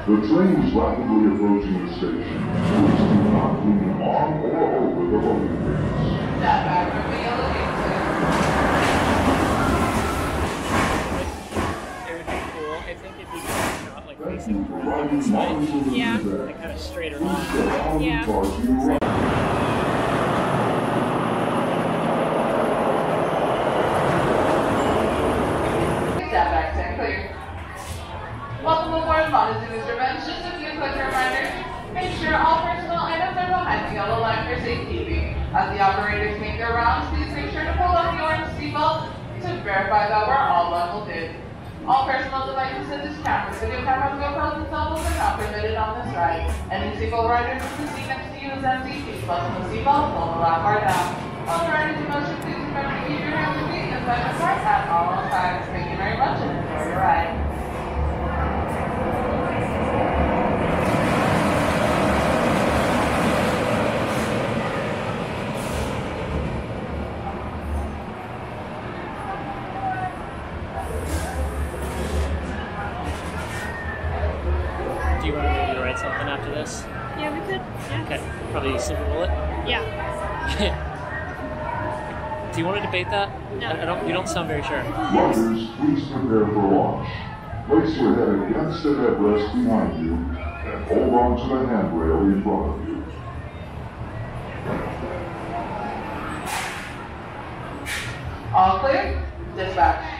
The train is rapidly approaching the station. Please do not lean on or over the loading gates. Step back from the yellow gate, It would be cool. I think it'd be good not like facing the side. Yeah. Like kind of straighter line. Yeah. Step back, stand clear. Welcome aboard Montezuma Revenge. Just a few quick reminders. Make sure all personal items are behind the yellow line for safekeeping. As the operators make their rounds, please make sure to pull up the orange seatbelt to verify that we're all buckled in. All personal devices such as cameras, video cameras, GoPros, and cell phones are not permitted on this ride. Any single rider with the seat next to you is empty. Please button the seatbelt, pull the lap bar down. While the ride is in motion, please remember to keep your hands and feet inside the car at all times. Thank you very much and enjoy your ride. Do you want to maybe write something after this? Yeah, we could. Yeah. Okay. Probably Silver Bullet. Yeah. Do you want to debate that? No. You don't sound very sure. Riders, please prepare for launch. Place your head against the headrest behind you and hold on to the handrail in front of you. All clear? Dispatch.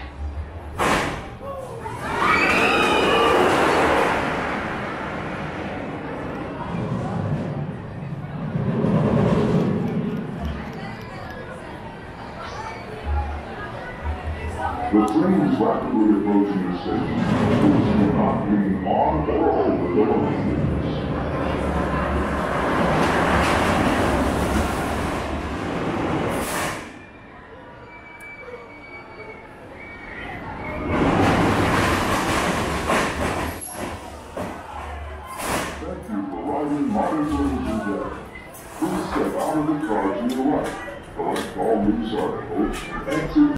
The train is rapidly approaching the station. Please do not lean on or over the loading gates. Thank you for riding Montezuma today. Please step out of the car to your right. Collect all news articles and exit